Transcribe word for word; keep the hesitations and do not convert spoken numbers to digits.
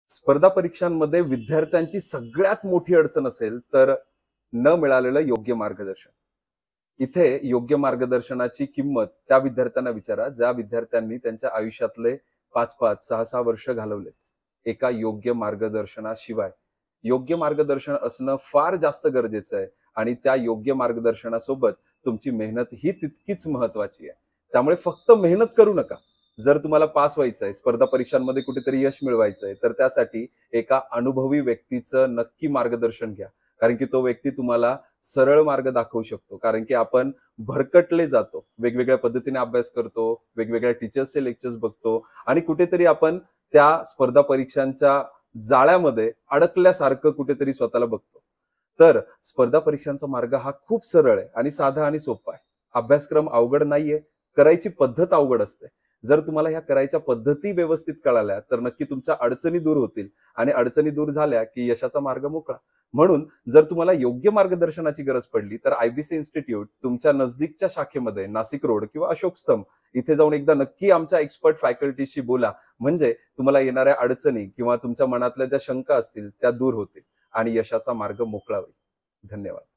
स्पर्धा परीक्षांमध्ये विद्यार्थ्यांची सगळ्यात मोठी अडचण असेल तर न मिळालेलं योग्य मार्गदर्शन. इथे योग्य मार्गदर्शनाची किंमत त्या विद्यार्थ्यांना विचारा ज्या विद्यार्थ्यांनी त्यांच्या आयुष्यातले पाच पाच सहा सहा वर्ष घालवले एका योग्य मार्गदर्शनाशिवाय. योग्य मार्गदर्शन असणं फार जास्त गरजेचं आहे आणि त्या योग्य मार्गदर्शनासोबत तुमची मेहनत ही तितकीच महत्वाची आहे. त्यामुळे फक्त मेहनत करू नका. जर तुम्हाला पास व्हायचं आहे, स्पर्धा परीक्षांमध्ये कुठेतरी यश मिळवायचं आहे, तर त्यासाठी एका अनुभवी व्यक्तीचं नक्की मार्गदर्शन घ्या. कारण की तो व्यक्ती तुम्हाला सरळ मार्ग दाखवू शकतो. कारण की आपण भरकटले जातो, वेगवेगळ्या पद्धतीने अभ्यास करतो, वेगवेगळ्या टीचर्सचे लेक्चर्स बघतो आणि कुठेतरी आपण त्या स्पर्धा परीक्षांच्या जाळ्यामध्ये अडकल्यासारखं कुठेतरी स्वतःला बघतो. तर स्पर्धा परीक्षांचा मार्ग हा खूप सरळ आहे आणि साधा आणि सोपा आहे. अभ्यासक्रम अवघड नाहीये, करायची पद्धत अवघड असते. जर तुम्हाला ह्या करायच्या पद्धती व्यवस्थित कळाल्या तर नक्की तुमच्या अडचणी दूर होतील आणि अडचणी दूर झाल्या की यशाचा मार्ग मोकळा. म्हणून जर तुम्हाला योग्य मार्गदर्शनाची गरज पडली तर आयबीसी इन्स्टिट्यूट तुमच्या नजदीकच्या शाखेमध्ये नाशिक रोड किंवा अशोक स्तंभ इथे जाऊन एकदा नक्की आमच्या एक्सपर्ट फॅकल्टीशी बोला. म्हणजे तुम्हाला येणाऱ्या अडचणी किंवा तुमच्या मनातल्या ज्या शंका असतील त्या दूर होतील आणि यशाचा मार्ग मोकळा होईल. धन्यवाद.